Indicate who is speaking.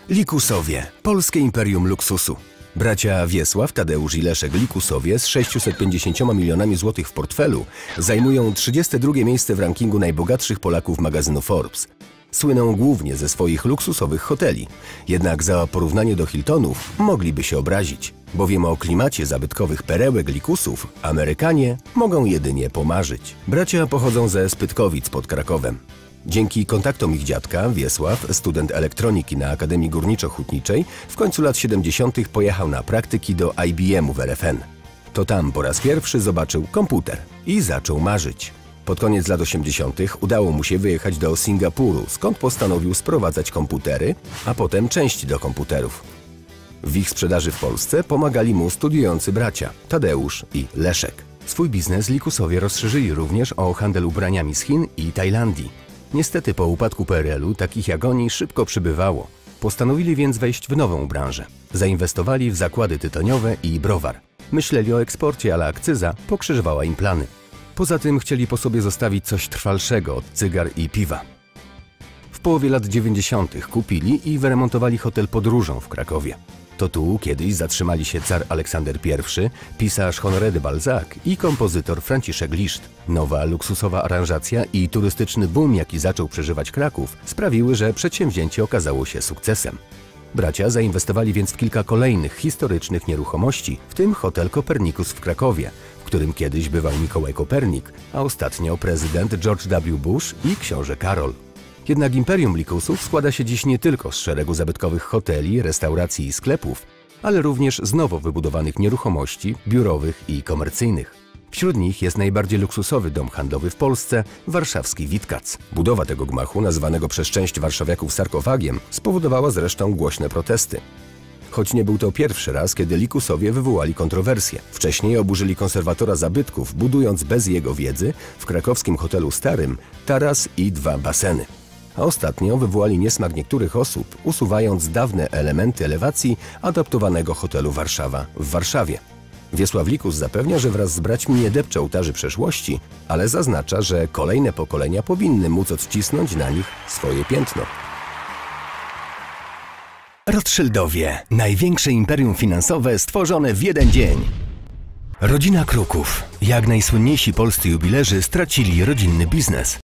Speaker 1: Likusowie, polskie imperium luksusu. Bracia Wiesław, Tadeusz i Leszek Likusowie z 650 milionami złotych w portfelu zajmują 32 miejsce w rankingu najbogatszych Polaków magazynu Forbes. Słyną głównie ze swoich luksusowych hoteli, jednak za porównanie do Hiltonów mogliby się obrazić, bowiem o klimacie zabytkowych perełek Likusów Amerykanie mogą jedynie pomarzyć. Bracia pochodzą ze Spytkowic pod Krakowem. Dzięki kontaktom ich dziadka, Wiesław, student elektroniki na Akademii Górniczo-Hutniczej, w końcu lat 70. pojechał na praktyki do IBM-u w RFN. To tam po raz pierwszy zobaczył komputer i zaczął marzyć. Pod koniec lat 80. udało mu się wyjechać do Singapuru, skąd postanowił sprowadzać komputery, a potem części do komputerów. W ich sprzedaży w Polsce pomagali mu studiujący bracia, Tadeusz i Leszek. Swój biznes Likusowie rozszerzyli również o handel ubraniami z Chin i Tajlandii. Niestety po upadku PRL-u takich jak oni szybko przybywało. Postanowili więc wejść w nową branżę. Zainwestowali w zakłady tytoniowe i browar. Myśleli o eksporcie, ale akcyza pokrzyżowała im plany. Poza tym chcieli po sobie zostawić coś trwalszego od cygar i piwa. W połowie lat 90. kupili i wyremontowali hotel Podróżą w Krakowie. To tu kiedyś zatrzymali się car Aleksander I, pisarz Honoré de Balzac i kompozytor Franciszek Liszt. Nowa, luksusowa aranżacja i turystyczny boom, jaki zaczął przeżywać Kraków, sprawiły, że przedsięwzięcie okazało się sukcesem. Bracia zainwestowali więc w kilka kolejnych historycznych nieruchomości, w tym hotel Kopernikus w Krakowie, w którym kiedyś bywał Mikołaj Kopernik, a ostatnio prezydent George W. Bush i książę Karol. Jednak imperium Likusów składa się dziś nie tylko z szeregu zabytkowych hoteli, restauracji i sklepów, ale również z nowo wybudowanych nieruchomości biurowych i komercyjnych. Wśród nich jest najbardziej luksusowy dom handlowy w Polsce, warszawski Witkac. Budowa tego gmachu, nazywanego przez część warszawiaków sarkofagiem, spowodowała zresztą głośne protesty. Choć nie był to pierwszy raz, kiedy Likusowie wywołali kontrowersje. Wcześniej oburzyli konserwatora zabytków, budując bez jego wiedzy w krakowskim hotelu Starym taras i 2 baseny. A ostatnio wywołali niesmak niektórych osób, usuwając dawne elementy elewacji adaptowanego hotelu Warszawa w Warszawie. Wiesław Likus zapewnia, że wraz z braćmi nie depcze ołtarzy przeszłości, ale zaznacza, że kolejne pokolenia powinny móc odcisnąć na nich swoje piętno. Rothschildowie. Największe imperium finansowe stworzone w jeden dzień. Rodzina Kruków. Jak najsłynniejsi polscy jubilerzy stracili rodzinny biznes.